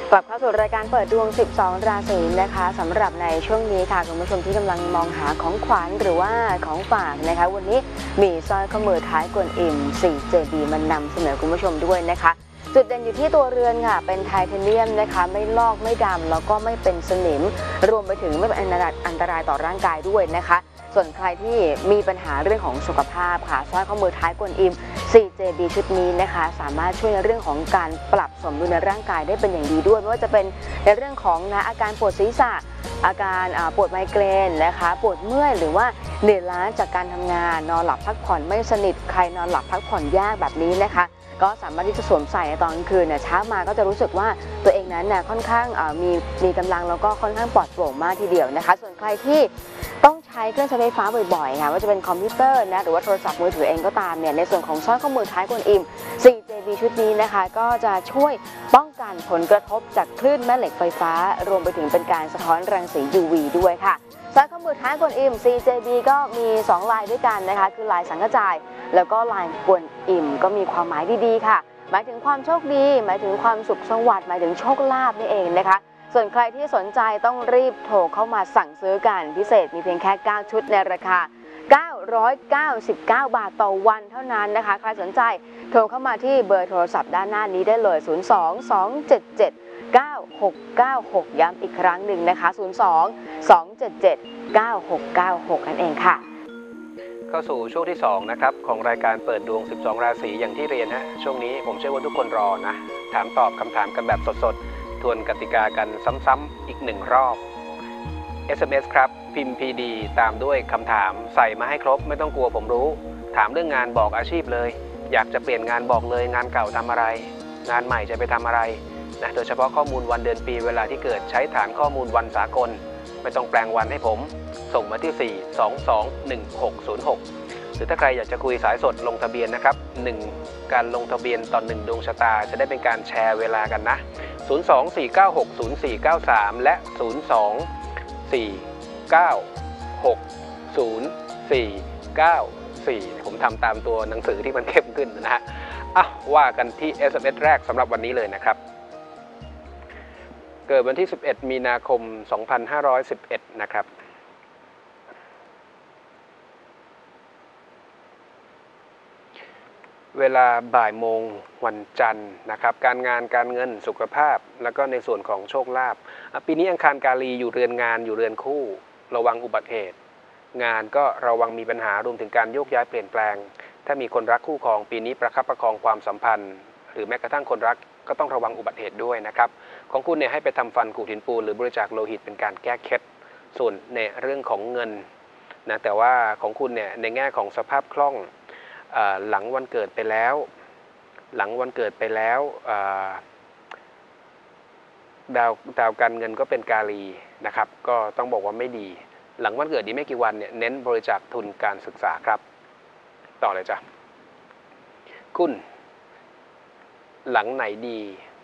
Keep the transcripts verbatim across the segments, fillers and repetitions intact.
กลับเข้าสู่รายการเปิดดวงสิบสองราศีนะคะสำหรับในช่วงนี้ค่ะคุณผู้ชมที่กำลังมองหาของขวัญหรือว่าของฝากนะคะวันนี้มีสร้อยข้อมือท้ายกวนอิม โฟร์ เจ บี มานำเสนอคุณผู้ชมด้วยนะคะจุดเด่นอยู่ที่ตัวเรือนค่ะเป็นไทเทเนียมนะคะไม่ลอกไม่ดำแล้วก็ไม่เป็นสนิมรวมไปถึงไม่เป็นอันตรายต่อร่างกายด้วยนะคะส่วนใครที่มีปัญหาเรื่องของสุขภาพค่ะสร้อยข้อมือท้ายกวนอิม โฟร์ เจ บี ชุดนี้นะคะสามารถช่วยในเรื่องของการปรับสมดุลในร่างกายได้เป็นอย่างดีด้วยไม่ว่าจะเป็นในเรื่องของนะอาการปวดศีรษะอาการปวดไมเกรนนะคะปวดเมื่อยหรือว่าเหนื่อยล้าจากการทำงานนอนหลับพักผ่อนไม่สนิทใครนอนหลับพักผ่อนยากแบบนี้นะคะก็สามารถที่จะสวมใส่ในตอนกลางคืนเนี่ยเช้ามาก็จะรู้สึกว่าตัวเองนั้นเนี่ยค่อนข้างมีมีกำลังแล้วก็ค่อนข้างปลอดโปร่งมากทีเดียวนะคะส่วนใครที่ต้องใช้เครื่องใช้ไฟฟ้าบ่อยๆค่ะว่าจะเป็นคอมพิวเตอร์นะหรือว่าโทรศัพท์มือถือเองก็ตามเนี่ยในส่วนของสร้อยข้อมือท้ายกวนอิม โฟร์ เจ บี ชุดนี้นะคะก็จะช่วยป้องกันผลกระทบจากคลื่นแม่เหล็กไฟฟ้ารวมไปถึงเป็นการสะท้อนรังสี ยู วี ด้วยค่ะสร้อยข้อมือท้ายกวนอิม โฟร์ เจ บี ก็มีสองลายด้วยกันนะคะคือลายสังกจายแล้วก็ลายกวนอิมก็มีความหมายดีๆค่ะหมายถึงความโชคดีหมายถึงความสุขสวัสดิ์หมายถึงโชคลาภนี่เองนะคะส่วนใครที่สนใจต้องรีบโทรเข้ามาสั่งซื้อกันพิเศษมีเพียงแค่เก้าชุดในราคาเก้าร้อยเก้าสิบเก้าบาทต่อวันเท่านั้นนะคะใครสนใจโทรเข้ามาที่เบอร์โทรศัพท์ด้านหน้านี้ได้เลยศูนย์ สอง สอง เจ็ด เจ็ด เก้า หก เก้า หกย้ำอีกครั้งหนึ่งนะคะศูนย์ สอง สอง เจ็ด เจ็ด เก้า หก เก้า หกนั่นเองค่ะเข้าสู่ช่วงที่สองนะครับของรายการเปิดดวงสิบสองราศีอย่างที่เรียนฮะช่วงนี้ผมเชื่อว่าทุกคนรอนะถามตอบคำถามกันแบบสดๆทวนกติกากันซ้ำๆอีกหนึ่งรอบ เอส เอ็ม เอส ครับพิมพ์ พี ดี ตามด้วยคำถามใส่มาให้ครบไม่ต้องกลัวผมรู้ถามเรื่องงานบอกอาชีพเลยอยากจะเปลี่ยนงานบอกเลยงานเก่าทำอะไรงานใหม่จะไปทำอะไรนะโดยเฉพาะข้อมูลวันเดือนปีเวลาที่เกิดใช้ฐานข้อมูลวันสากลไม่ต้องแปลงวันให้ผมส่งมาที่สี่ สอง สอง หนึ่ง หก ศูนย์ หกหรือถ้าใครอยากจะคุยสายสดลงทะเบียนนะครับหนึ่งการลงทะเบียนต่อหนึ่งดวงชะตาจะได้เป็นการแชร์เวลากันนะศูนย์ สอง สี่ เก้า หก ศูนย์ สี่ เก้า สามและศูนย์ สอง สี่ เก้า หก ศูนย์ สี่ เก้า สี่ผมทำตามตัวหนังสือที่มันเข้มขึ้นนะฮะอ่ะว่ากันที่ เอส เอ็ม เอส แรกสำหรับวันนี้เลยนะครับเกิดวันที่สิบเอ็ดมีนาคมสองพันห้าร้อยสิบเอ็ดนะครับเวลาบ่ายโมงวันจันทร์นะครับการงานการเงินสุขภาพแล้วก็ในส่วนของโชคลาภปีนี้อังคารกาลีอยู่เรือนงานอยู่เรือนคู่ระวังอุบัติเหตุงานก็ระวังมีปัญหารวมถึงการโยกย้ายเปลี่ยนแปลงถ้ามีคนรักคู่ครองปีนี้ประคับประคองความสัมพันธ์หรือแม้กระทั่งคนรักก็ต้องระวังอุบัติเหตุด้วยนะครับของคุณเนี่ยให้ไปทำฟันขูดหินปูนหรือบริจาคโลหิตเป็นการแก้เคล็ดส่วนในเรื่องของเงินนะแต่ว่าของคุณเนี่ยในแง่ของสภาพคล่องหลังวันเกิดไปแล้วหลังวันเกิดไปแล้วดาวดาวการเงินก็เป็นกาลีนะครับก็ต้องบอกว่าไม่ดีหลังวันเกิดนี้ไม่กี่วันเนี่ยเน้นบริจาคทุนการศึกษาครับต่อเลยจ้ะคุณหลังไหนดี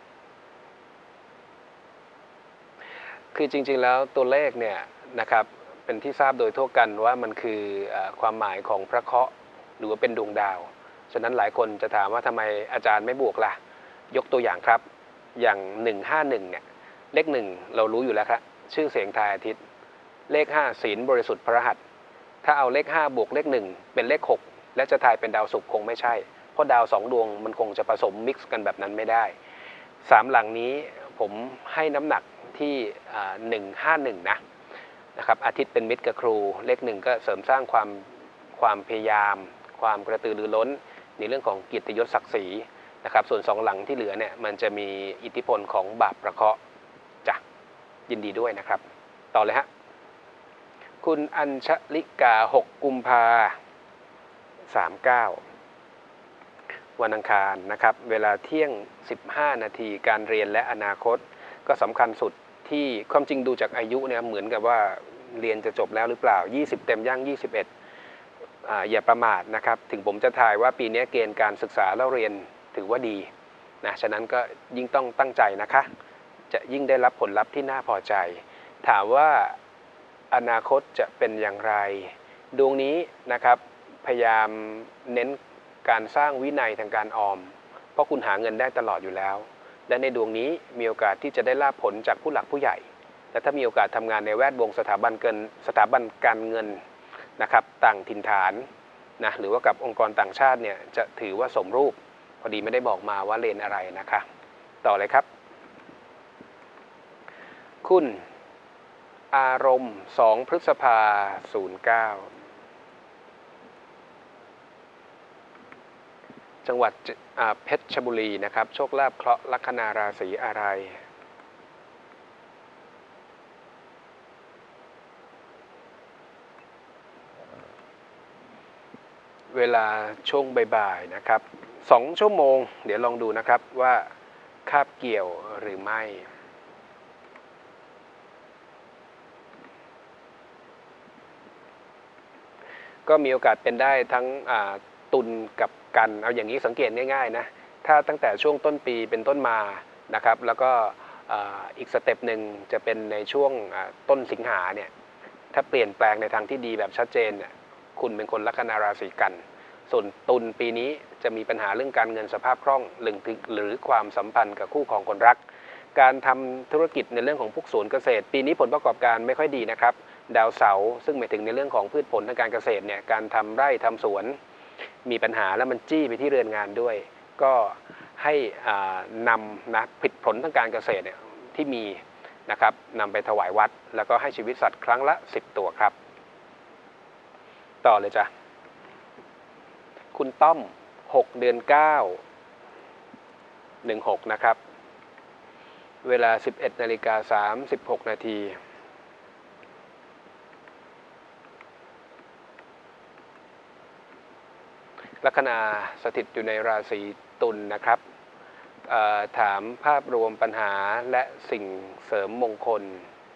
คือจริงๆแล้วตัวเลขเนี่ยนะครับเป็นที่ทราบโดยทั่วกันว่ามันคือความหมายของพระเคราะห์หรือว่าเป็นดวงดาวฉะนั้นหลายคนจะถามว่าทำไมอาจารย์ไม่บวกล่ะยกตัวอย่างครับอย่างหนึ่งห้าหนึ่งเนี่ยเลขหนึ่งเรารู้อยู่แล้วครับชื่อเสียงทายอาทิตย์เลขห้าศีลบริสุทธิ์พระหัตถ์ถ้าเอาเลขห้าบวกเลขหนึ่งเป็นเลขหกและจะทายเป็นดาวศุกร์คงไม่ใช่เพราะดาวสองดวงมันคงจะผสมมิกซ์กันแบบนั้นไม่ได้สามหลังนี้ผมให้น้ำหนักที่หนึ่งห้าหนึ่งนะนะครับอาทิตย์เป็นมิตรกับครูเลขหนึ่งก็เสริมสร้างความความพยายามความกระตือรือร้นในเรื่องของเกียรติยศศักดิ์ศรีนะครับส่วนสองหลังที่เหลือเนี่ยมันจะมีอิทธิพลของบาปประเคราะห์จ้ะยินดีด้วยนะครับต่อเลยฮะคุณอัญชลิกาหกกุมภาสามเก้าวันอังคารนะครับเวลาเที่ยงสิบห้านาทีการเรียนและอนาคตก็สำคัญสุดที่ความจริงดูจากอายุเนี่ยเหมือนกับว่าเรียนจะจบแล้วหรือเปล่ายี่สิบเต็มย่างยี่สิบเอ็ดอ่าอย่าประมาทนะครับถึงผมจะทายว่าปีนี้เกณฑ์การศึกษาแล้วเรียนถือว่าดีนะฉะนั้นก็ยิ่งต้องตั้งใจนะคะจะยิ่งได้รับผลลัพธ์ที่น่าพอใจถามว่าอนาคตจะเป็นอย่างไรดวงนี้นะครับพยายามเน้นการสร้างวินัยทางการออมเพราะคุณหาเงินได้ตลอดอยู่แล้วและในดวงนี้มีโอกาสที่จะได้ลาภผลจากผู้หลักผู้ใหญ่และถ้ามีโอกาสทำงานในแวดวงสถาบันเกินสถาบันการเงินนะครับต่างถิ่นฐานนะหรือว่ากับองค์กรต่างชาติเนี่ยจะถือว่าสมรูปพอดีไม่ได้บอกมาว่าเลนอะไรนะคะต่อเลยครับคุณอารมณ์สองพฤษภาศูนย์เก้าจังหวัดเพชรบุรีนะครับโชคลาภเคราะห์ลัคนาราศีอะไรเวลาช่วงบ่ายๆนะครับสองชั่วโมงเดี๋ยวลองดูนะครับว่าคาบเกี่ยวหรือไม่ก็มีโอกาสเป็นได้ทั้งตุลกับกันเอาอย่างนี้สังเกตง่ายๆนะถ้าตั้งแต่ช่วงต้นปีเป็นต้นมานะครับแล้วก็อีกสเต็ปหนึ่งจะเป็นในช่วงต้นสิงหาเนี่ยถ้าเปลี่ยนแปลงในทางที่ดีแบบชัดเจนเนี่ยคุณเป็นคนลัคนาราศีกันส่วนตุลปีนี้จะมีปัญหาเรื่องการเงินสภาพคล่องหรือความสัมพันธ์กับคู่ของคนรักการทำธุรกิจในเรื่องของพวกสวนเกษตรปีนี้ผลประกอบการไม่ค่อยดีนะครับดาวเสาร์ซึ่งหมายถึงในเรื่องของพืชผลทางการเกษตรเนี่ยการทำไร่ทำสวนมีปัญหาแล้วมันจี้ไปที่เรือนงานด้วยก็ให้นำนะผลผลทางการเกษตรเนี่ยที่มีนะครับนำไปถวายวัดแล้วก็ให้ชีวิตสัตว์ครั้งละสิบตัวครับต่อเลยจ้ะคุณต้อมหกเดือนเก้า หนึ่งหกนะครับเวลา สิบเอ็ดนาฬิกาสามสิบหกนาทีลัคนาสถิตอยู่ในราศีตุลนะครับถามภาพรวมปัญหาและสิ่งเสริมมงคล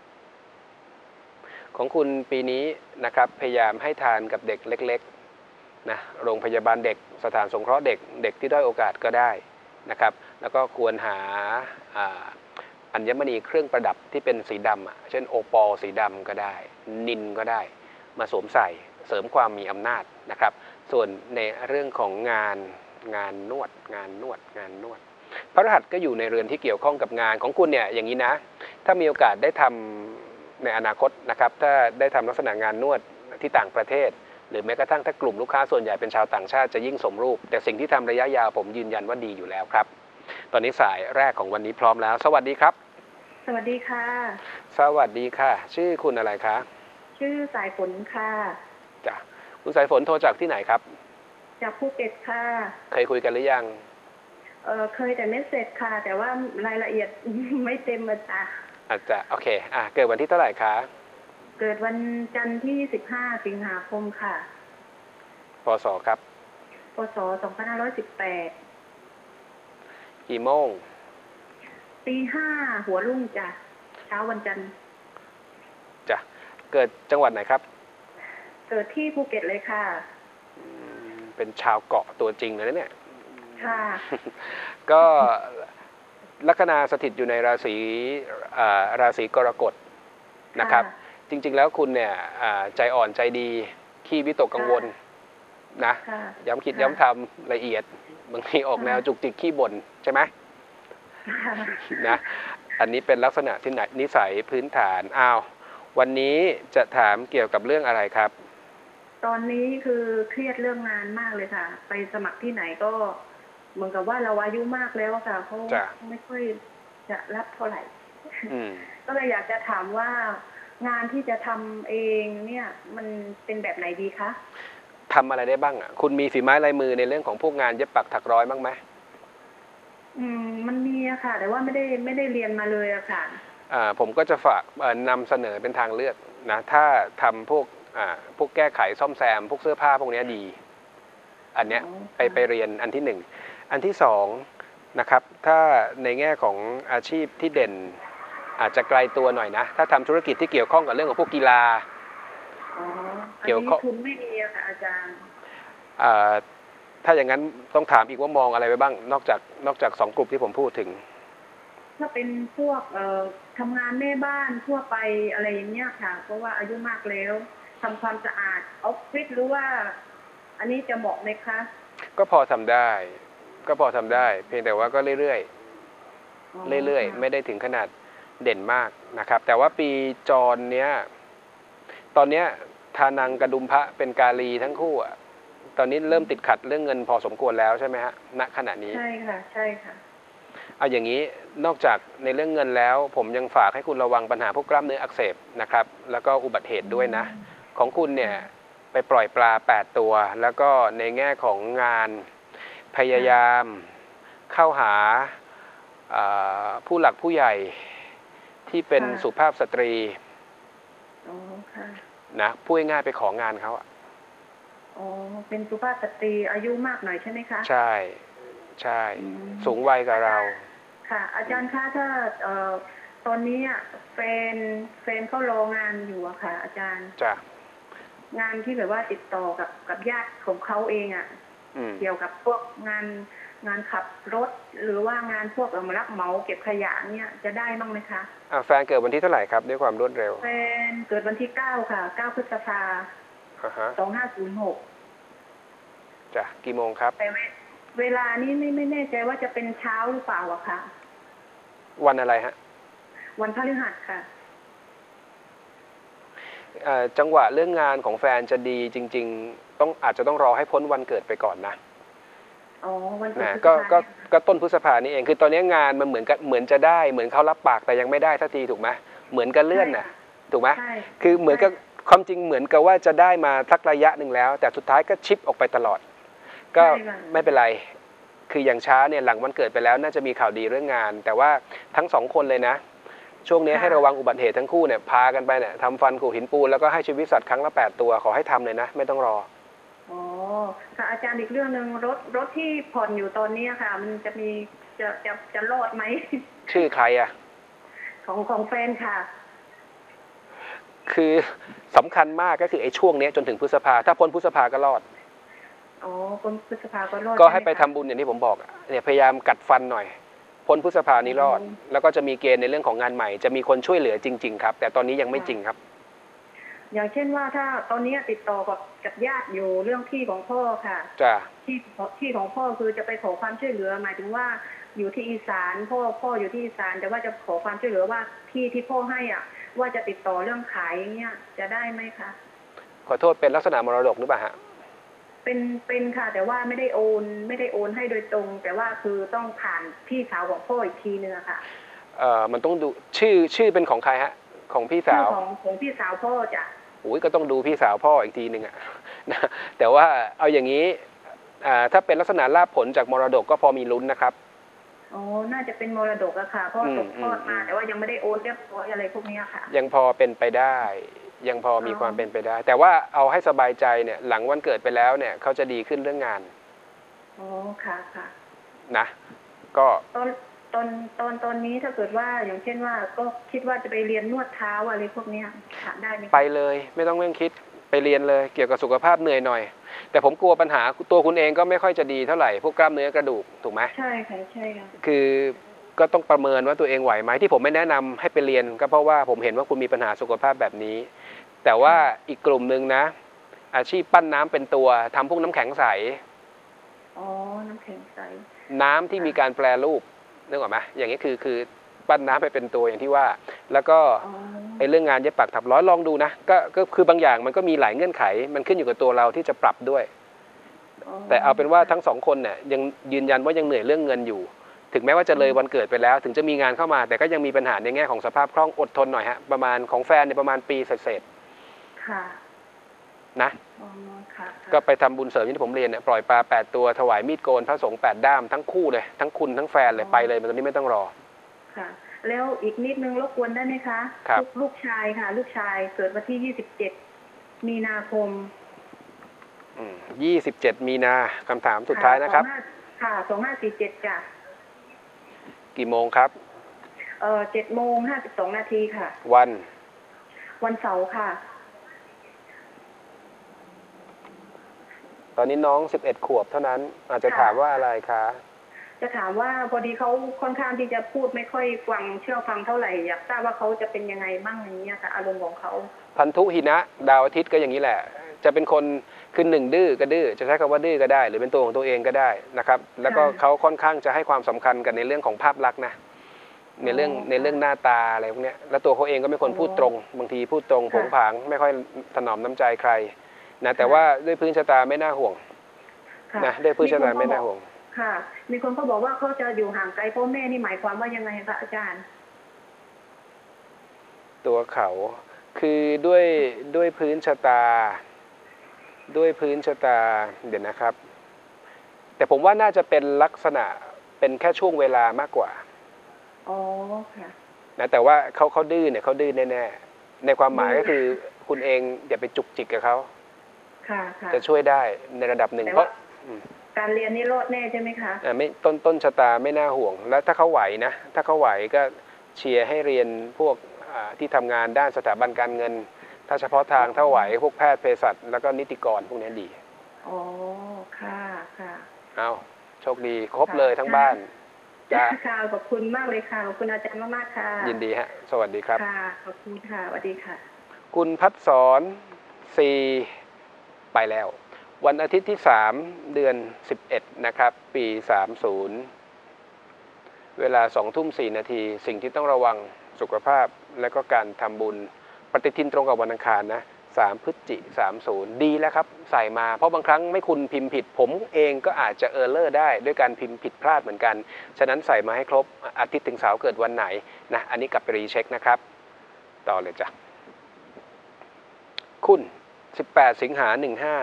ของคุณปีนี้นะครับพยายามให้ทานกับเด็กเล็กๆนะโรงพยาบาลเด็กสถานสงเคราะห์เด็กเด็กที่ด้อยโอกาสก็ได้นะครับแล้วก็ควรหาอัญมณีเครื่องประดับที่เป็นสีดำเช่นโอปอลสีดำก็ได้นิลก็ได้มาสวมใส่เสริมความมีอำนาจนะครับส่วนในเรื่องของงานงานนวดงานนวดงานนวดพระรหัสก็อยู่ในเรือนที่เกี่ยวข้องกับงานของคุณเนี่ยอย่างนี้นะถ้ามีโอกาสได้ทำในอนาคตนะครับถ้าได้ทำลักษณะงานนวดที่ต่างประเทศหรือแม้กระทั่งถ้ากลุ่มลูกค้าส่วนใหญ่เป็นชาวต่างชาติจะยิ่งสมรูปแต่สิ่งที่ทำระยะยาวผมยืนยันว่าดีอยู่แล้วครับตอนนี้สายแรกของวันนี้พร้อมแล้วสวัสดีครับสวัสดีค่ะสวัสดีค่ะชื่อคุณอะไรคะชื่อสายฝนค่ะจ้ะคุณสายฝนโทรจากที่ไหนครับจากภูเก็ตค่ะเคยคุยกันหรือยังเออเคยแต่ไม่เสร็จค่ะแต่ว่ารายละเอียดไม่เต็มเลยจ้ะอาจจะโอเคอ่ะเกิดวันที่เท่าไหร่คะเกิดวันจันทร์ที่สิบห้าสิงหาคมค่ะพศครับพศสองพันห้าร้อยสิบแปดกี่โมงตีห้าหัวรุ่งจ้ะเช้าวันจันทร์จ้ะเกิดจังหวัดไหนครับเกิดที่ภูเก็ตเลยค่ะเป็นชาวเกาะตัวจริงเลยนะเนี่ยค่ะก็ลัคนาสถิตอยู่ในราศีราศีกรกฎนะครับจริงๆแล้วคุณเนี่ยใจอ่อนใจดีขี้วิตกกังวลนะย้ำคิดย้ำทำละเอียดบางทีออกแนวจุกจิกขี้บ่นใช่ไหมนะอันนี้เป็นลักษณะที่นิสัยพื้นฐานอ้าววันนี้จะถามเกี่ยวกับเรื่องอะไรครับตอนนี้คือเครียดเรื่องงานมากเลยค่ะไปสมัครที่ไหนก็เหมือนกับว่าเราอายุมากแล้วค่ะเขาไม่ค่อยจะรับเท่าไหร่ก็เลยอยากจะถามว่างานที่จะทำเองเนี่ยมันเป็นแบบไหนดีคะทำอะไรได้บ้างอ่ะคุณมีฝีไม้ลายมือในเรื่องของพวกงานเย็บปักถักร้อยบ้างไหมอืมมันมีอะค่ะแต่ว่าไม่ได้ไม่ได้เรียนมาเลยอะค่ะอ่าผมก็จะฝากนำเสนอเป็นทางเลือกนะถ้าทำพวกอ่าพวกแก้ไขซ่อมแซมพวกเสื้อผ้าพวกนี้ดีอันเนี้ยไปไปเรียนอันที่หนึ่งอันที่สองนะครับถ้าในแง่ของอาชีพที่เด่นอาจจะไกลตัวหน่อยนะถ้าทำธุรกิจที่เกี่ยวข้องกับเรื่องของพวกกีฬาเกี่ยวข้องทุนไม่มีอะค่ะอาจารย์ถ้าอย่างนั้นต้องถามอีกว่ามองอะไรไว้บ้างนอกจากนอกจากสองกลุ่มที่ผมพูดถึงถ้าเป็นพวกเอ่อทำงานแม่บ้านทั่วไปอะไรอย่างเงี้ยค่ะเพราะว่าอายุมากแล้วทำความสะอาดออฟฟิศหรือว่าอันนี้จะเหมาะไหมคะก็พอทำได้ก็พอทำได้เพียงแต่ว่าก็เรื่อยเรื่อยๆไม่ได้ถึงขนาดเด่นมากนะครับ แต่ว่าปีจรเนี้ยตอนเนี้ยทานังกระดุมพระเป็นกาลีทั้งคู่อ่ะตอนนี้เริ่มติดขัดเรื่องเงินพอสมควรแล้วใช่ไหมฮะณขณะนี้ใช่ค่ะใช่ค่ะเอาอย่างนี้นอกจากในเรื่องเงินแล้วผมยังฝากให้คุณระวังปัญหาพวกกล้ามเนื้ออักเสบนะครับแล้วก็อุบัติเหตุด้วยนะของคุณเนี่ยไปปล่อยปลาแปดตัวแล้วก็ในแง่ของงานพยายามเข้าหาผู้หลักผู้ใหญ่ที่เป็นสุภาพสตรีนะพูดง่ายๆไปของานเขาอ๋อเป็นสุภาพสตรีอายุมากหน่อยใช่ไหมคะใช่ใช่สูงวัยกับเราค่ะอาจารย์คะถ้าเอ่อตอนนี้แฟนแฟนเขารองานอยู่อะค่ะอาจารย์จ้ะงานที่แบบว่าติดต่อกับกับญาติของเขาเองอะเกี่ยวกับพวกงานงานขับรถหรือว่างานพวกเออรับเหมาเก็บขยะเนี่ยจะได้บ้างไหมคะอ่าแฟนเกิดวันที่เท่าไหร่ครับด้วยความรวดเร็วแฟนเกิดวันที่เก้าค่ะเก้าพฤษภาสองห้าศูนย์หกจ้ะกี่โมงครับแต่เวลานี้ไม่ไม่แน่ใจว่าจะเป็นเช้าหรือเปล่าอะค่ะวันอะไรฮะวันพฤหัสค่ะจังหวะเรื่องงานของแฟนจะดีจริงๆต้องอาจจะต้องรอให้พ้นวันเกิดไปก่อนนะอ๋อวันเกิดก็ก็ก็ต้นพฤษภานี่เองคือตอนนี้งานมันเหมือนกับเหมือนจะได้เหมือนเขารับปากแต่ยังไม่ได้สักทีถูกไหมเหมือนกันเลื่อนน่ะถูกไหมคือเหมือนกับความจริงเหมือนกับว่าจะได้มาสักระยะหนึ่งแล้วแต่สุดท้ายก็ชิปออกไปตลอดก็ไม่เป็นไรคืออย่างช้าเนี่ยหลังวันเกิดไปแล้วน่าจะมีข่าวดีเรื่องงานแต่ว่าทั้งสองคนเลยนะช่วงนี้ให้ระวังอุบัติเหตุทั้งคู่เนี่ยพากันไปเนี่ยทำฟันขูดหินปูนแล้วก็ให้ชีวิตสัตว์ครั้งละแปดตัวขอให้ทำเลยนะไม่ต้องรออ๋อค่ะอาจารย์อีกเรื่องหนึ่งรถรถที่ผ่อนอยู่ตอนนี้ค่ะมันจะมีจะจะจะรอดไหมชื่อใครอ่ะของของแฟนค่ะคือสำคัญมากก็คือไอ้ช่วงนี้จนถึงพฤษภาถ้าพ้นพฤษภาก็รอดอ๋อพ้นพฤษภาก็รอดก็ให้ไปทำบุญอย่างที่ผมบอกเนี่ยพยายามกัดฟันหน่อยพ้นพฤษภานี้รอดแล้วก็จะมีเกณฑ์ในเรื่องของงานใหม่จะมีคนช่วยเหลือจริงๆครับแต่ตอนนี้ยังไม่จริงครับอย่างเช่นว่าถ้าตอนนี้ติดต่อกับกับญาติอยู่เรื่องที่ของพ่อค่ะจ้ะที่ที่ของพ่อคือจะไปขอความช่วยเหลือหมายถึงว่าอยู่ที่อีสานพ่อพ่ออยู่ที่อีสานแต่ว่าจะขอความช่วยเหลือว่าที่ที่พ่อให้อ่ะว่าจะติดต่อเรื่องขายอย่างเงี้ยจะได้ไหมคะขอโทษเป็นลักษณะมรดกหรือเปล่าฮะเป็นเป็นค่ะแต่ว่าไม่ได้โอนไม่ได้โอนให้โดยตรงแต่ว่าคือต้องผ่านพี่สาวของพ่ออีกทีนึงค่ะเอ่อมันต้องดูชื่อชื่อเป็นของใครฮะของพี่สาวของของพี่สาวพ่อจ้ะโอ้ยก็ต้องดูพี่สาวพ่ออีกทีนึงอ่ะนะแต่ว่าเอาอย่างนี้อ่าถ้าเป็นลักษณะลาภผลจากมรดกก็พอมีลุ้นนะครับอ๋อน่าจะเป็นมรดกอะค่ะพ่อตกทอดมาแต่ว่ายังไม่ได้โอนเรียบร้อยอะไรพวกนี้ค่ะยังพอเป็นไปได้ยังพอมีความเป็นไปได้แต่ว่าเอาให้สบายใจเนี่ยหลังวันเกิดไปแล้วเนี่ยเขาจะดีขึ้นเรื่องงานอ๋อค่ะค่ะนะก็ตอนตอนตอนตอนนี้ถ้าเกิดว่าอย่างเช่นว่าก็คิดว่าจะไปเรียนนวดเท้าอะไรพวกนี้ค่ะได้ไหมไปเลยไม่ต้องเรื่องคิดไปเรียนเลยเกี่ยวกับสุขภาพเหนื่อยหน่อยแต่ผมกลัวปัญหาตัวคุณเองก็ไม่ค่อยจะดีเท่าไหร่พวกกล้ามเนื้อกระดูกถูกไหมใช่ค่ะใช่ค่ะคือก็ต้องประเมินว่าตัวเองไหวไหมที่ผมไม่แนะนำให้ไปเรียนก็เพราะว่าผมเห็นว่าคุณมีปัญหาสุขภาพแบบนี้แต่ว่าอีกกลุ่มหนึ่งนะอาชีพปั้นน้ำเป็นตัวทำพวกน้ำแข็งใสอ๋อน้ำแข็งใสน้ำที่มีการแปรรูปนึกออกไหมอย่างนี้คือคือปั้นน้ำไปเป็นตัวอย่างที่ว่าแล้วก็ไอ้เรื่องงานเย็บปักถักร้อยลองดูนะก็ก็คือบางอย่างมันก็มีหลายเงื่อนไขมันขึ้นอยู่กับตัวเราที่จะปรับด้วยแต่เอาเป็นว่าทั้งสองคนเนี่ยยังยืนยันว่ายังเหนื่อยเรื่องเงินอยู่ถึงแม้ว่าจะเลยวันเกิดไปแล้วถึงจะมีงานเข้ามาแต่ก็ยังมีปัญหาในแง่ของสภาพคล่องอดทนหน่อยฮะประมาณของแฟนในประมาณปีเศษค่ะนะก็ไปทำบุญเสริมที่ผมเรียนเนี่ยปล่อยปลาแปดตัวถวายมีดโกนพระสงฆ์แปดด้ามทั้งคู่เลยทั้งคุณทั้งแฟนเลยไปเลยมันตอนนี้ไม่ต้องรอค่ะแล้วอีกนิดนึงรบกวนได้ไหมคะครับลูกชายค่ะลูกชายเกิดวันที่ยี่สิบเจ็ดมีนาคมยี่สิบเจ็ดมีนาคำถามสุดท้ายนะครับค่ะสองห้าสี่เจ็ดจ้ะกี่โมงครับเอ่อเจ็ดโมงห้าสิบสองนาทีค่ะวันวันเสาร์ค่ะตอนนี้น้องสิบเอ็ดขวบเท่านั้นอาจจะถามว่าอะไรคะจะถามว่าพอดีเขาค่อนข้างที่จะพูดไม่ค่อยฟังเชื่อฟังเท่าไหร่อยากทราบว่าเขาจะเป็นยังไงบ้างอย่างเงี้ยค่ะอารมณ์ของเขาพันธุหินะดาวอาทิตย์ก็อย่างนี้แหละจะเป็นคนคือหนึ่งดื้อก็ดื้อจะใช้คำว่าดื้อก็ได้หรือเป็นตัวของตัวเองก็ได้นะครับแล้วก็เขาค่อนข้างจะให้ความสำคัญกันในเรื่องของภาพลักษณ์นะในเรื่องในเรื่องหน้าตาอะไรพวกนี้แล้วตัวเขาเองก็ไม่คนพูดตรงบางทีพูดตรงผงผางไม่ค่อยถนอมน้ำใจใครนะแต่ว่าด้วยพื้นชะตาไม่น่าห่วงนะด้วยพื้นชะตาไม่น่าห่วงค่ะมีคนก็บอกว่าเขาจะอยู่ห่างไกลพ่อแม่นี่หมายความว่ายังไงคะอาจารย์ตัวเขาคือด้วยด้วยพื้นชะตาด้วยพื้นชะตาเดี๋ยวนะครับแต่ผมว่าน่าจะเป็นลักษณะเป็นแค่ช่วงเวลามากกว่าอ๋อค่ะนะแต่ว่าเขาเขาดื้อเนี่ยเขาดื้อแน่ๆในความหมายก็คือคุณเองอย่าไปจุกจิกกับเขาค่ะจะช่วยได้ในระดับหนึ่งเพราะการเรียนนี่รอดแน่ใช่ไหมคะอ่าไม่ต้นต้นชะตาไม่น่าห่วงแล้วถ้าเขาไหวนะถ้าเขาไหวก็เชียร์ให้เรียนพวกที่ทำงานด้านสถาบันการเงินถ้าเฉพาะทางถ้าไหวพวกแพทย์เภสัชแล้วก็นิติกรพวกนี้ดีอ๋อค่ะค่ะเอาโชคดีครบเลยทั้งบ้านจ้าค่ะขอบคุณมากเลยค่ะขอบคุณอาจารย์มากๆค่ะยินดีฮะสวัสดีครับค่ะขอบคุณค่ะสวัสดีค่ะคุณพัฒสอนซีไปแล้ววันอาทิตย์ที่สามเดือนสิบเอ็ดนะครับปีสามสิบเวลาสองทุ่มสี่นาทีสิ่งที่ต้องระวังสุขภาพและก็การทำบุญปฏิทินตรงกับวันอังคารนะสามพฤศจิสามสิบดีแล้วครับใส่มาเพราะบางครั้งไม่คุณพิมพ์ผิดผมเองก็อาจจะเออร์เลอร์ได้ด้วยการพิมพ์ผิดพลาดเหมือนกันฉะนั้นใส่มาให้ครบอาทิตย์ถึงเสาร์เกิดวันไหนนะอันนี้กลับไปรีเช็คนะครับต่อเลยจ้ะคุณสิบแปดสิงหาหนึ่งห้า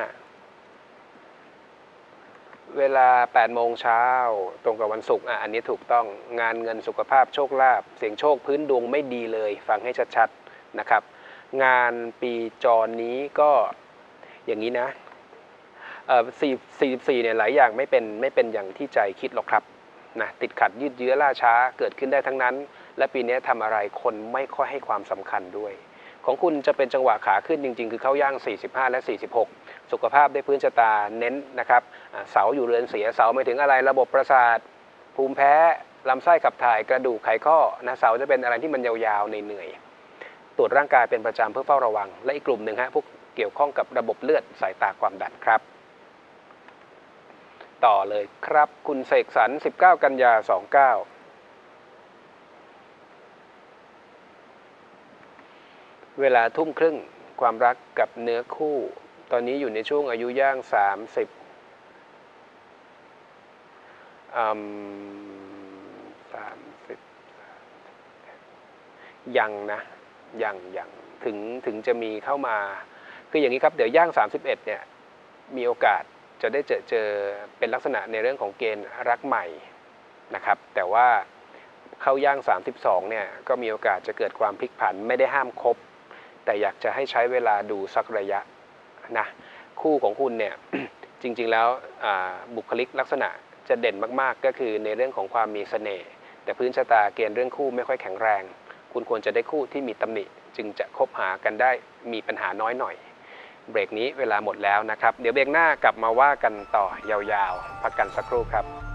เวลาแปดโมงเช้าตรงกับวันศุกร์อ่ะอันนี้ถูกต้องงานเงินสุขภาพโชคลาภเสี่ยงโชคพื้นดวงไม่ดีเลยฟังให้ชัดๆนะครับงานปีจรนี้ก็อย่างนี้นะเอ่อสี่สี่สี่เนี่ยหลายอย่างไม่เป็นไม่เป็นอย่างที่ใจคิดหรอกครับนะติดขัดยืดเยื้อล่าช้าเกิดขึ้นได้ทั้งนั้นและปีนี้ทำอะไรคนไม่ค่อยให้ความสำคัญด้วยของคุณจะเป็นจังหวะขาขึ้นจริงๆคือเข้าย่างสี่สิบห้าและสี่สิบหกสุขภาพได้พื้นชะตาเน้นนะครับเสาอยู่เรือนเสียเสาหมายถึงอะไรระบบประสาทภูมิแพ้ลำไส้ขับถ่ายกระดูกไขข้อนะเสาจะเป็นอะไรที่มันยาวๆเหนื่อยตรวจร่างกายเป็นประจำเพื่อเฝ้าระวังและอีกกลุ่มหนึ่งฮะพวกเกี่ยวข้องกับระบบเลือดสายตาความดันครับต่อเลยครับคุณเสกสรรสิบเก้ากันยาสองเก้าเวลาทุ่มครึ่งความรักกับเนื้อคู่ตอนนี้อยู่ในช่วงอายุย่างสามสิบอืมสามสิบยังนะยังยังถึงถึงจะมีเข้ามาคืออย่างนี้ครับเดี๋ยวย่างสามสิบเอ็ดเนี่ยมีโอกาสจะได้เจอเจอเป็นลักษณะในเรื่องของเกณฑ์รักใหม่นะครับแต่ว่าเข้าย่างสามสิบสองเนี่ยก็มีโอกาสจะเกิดความพลิกผันไม่ได้ห้ามคบแต่อยากจะให้ใช้เวลาดูสักระยะนะคู่ของคุณเนี่ย จริงๆแล้วบุคลิกลักษณะจะเด่นมากๆก็คือในเรื่องของความมีเสน่ห์แต่พื้นชะตาเกณฑ์เรื่องคู่ไม่ค่อยแข็งแรงคุณควรจะได้คู่ที่มีตำหนิจึงจะคบหากันได้มีปัญหาน้อยหน่อยเบรกนี้เวลาหมดแล้วนะครับเดี๋ยวเบรกหน้ากลับมาว่ากันต่อยาวๆพักกันสักครู่ครับ